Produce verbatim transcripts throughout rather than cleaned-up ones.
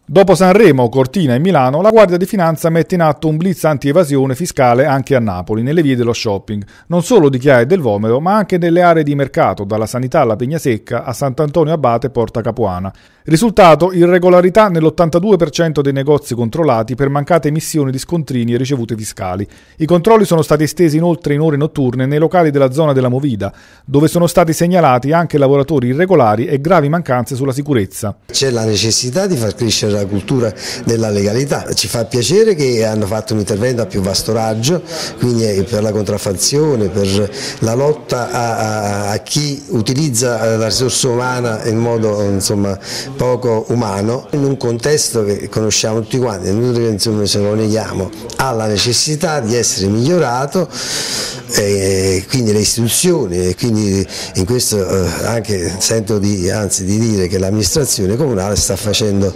Dopo Sanremo, Cortina e Milano, la Guardia di Finanza mette in atto un blitz anti-evasione fiscale anche a Napoli, nelle vie dello shopping, non solo di Chiaia e del Vomero, ma anche nelle aree di mercato, dalla Sanità alla Pegnasecca a Sant'Antonio Abate e Porta Capuana. Risultato: irregolarità nell'ottantadue per cento dei negozi controllati per mancate emissioni di scontrini e ricevute fiscali. I controlli sono stati estesi inoltre in ore notturne nei locali della zona della Movida, dove sono stati segnalati anche lavoratori irregolari e gravi mancanze sulla sicurezza. C'è la necessità di far crescere la cultura della legalità. Ci fa piacere che hanno fatto un intervento a più vasto raggio, quindi per la contraffazione, per la lotta a, a, a chi utilizza la risorsa umana in modo insomma poco umano, in un contesto che conosciamo tutti quanti, insomma, se lo neghiamo, ha la necessità di essere migliorato, e quindi le istituzioni, e quindi in questo eh, anche sento di, anzi di dire che l'amministrazione comunale sta facendo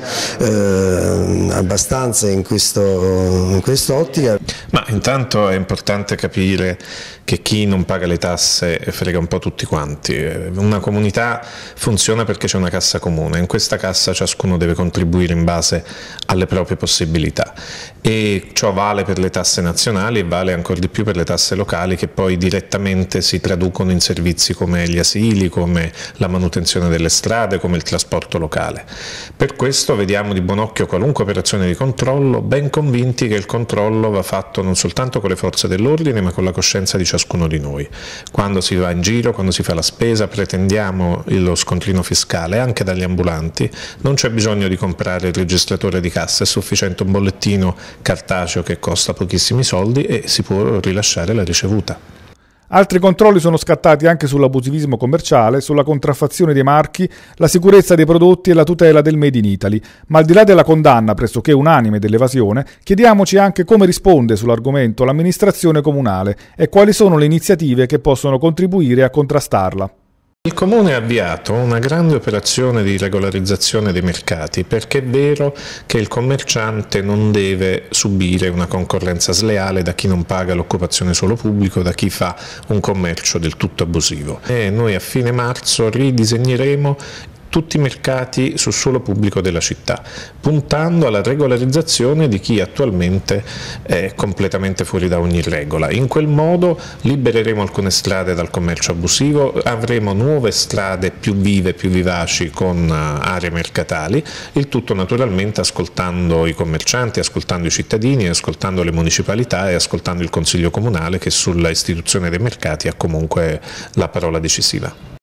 eh, abbastanza in questo, in quest'ottica. Ma intanto è importante capire che chi non paga le tasse frega un po' tutti quanti. Una comunità funziona perché c'è una cassa comune, in questa cassa ciascuno deve contribuire in base alle proprie possibilità e ciò vale per le tasse nazionali e vale ancora di più per le tasse locali, che poi direttamente si traducono in servizi come gli asili, come la manutenzione delle strade, come il trasporto locale. Per questo vediamo di buon occhio qualunque operazione di controllo, ben convinti che il controllo va fatto non soltanto con le forze dell'ordine ma con la coscienza di ciascuno di noi. Quando si va in giro, quando si fa la spesa, pretendiamo lo scontrino fiscale anche dagli ambulanti, non c'è bisogno di comprare il registratore di cassa, è sufficiente un bollettino cartaceo che costa pochissimi soldi e si può rilasciare la ricevuta. Altri controlli sono scattati anche sull'abusivismo commerciale, sulla contraffazione dei marchi, la sicurezza dei prodotti e la tutela del Made in Italy. Ma al di là della condanna pressoché unanime dell'evasione, chiediamoci anche come risponde sull'argomento l'amministrazione comunale e quali sono le iniziative che possono contribuire a contrastarla. Il Comune ha avviato una grande operazione di regolarizzazione dei mercati, perché è vero che il commerciante non deve subire una concorrenza sleale da chi non paga l'occupazione suolo pubblico, da chi fa un commercio del tutto abusivo. E noi a fine marzo ridisegneremo tutti i mercati sul suolo pubblico della città, puntando alla regolarizzazione di chi attualmente è completamente fuori da ogni regola. In quel modo libereremo alcune strade dal commercio abusivo, avremo nuove strade più vive, più vivaci con aree mercatali, il tutto naturalmente ascoltando i commercianti, ascoltando i cittadini, ascoltando le municipalità e ascoltando il Consiglio Comunale, che sulla istituzione dei mercati ha comunque la parola decisiva.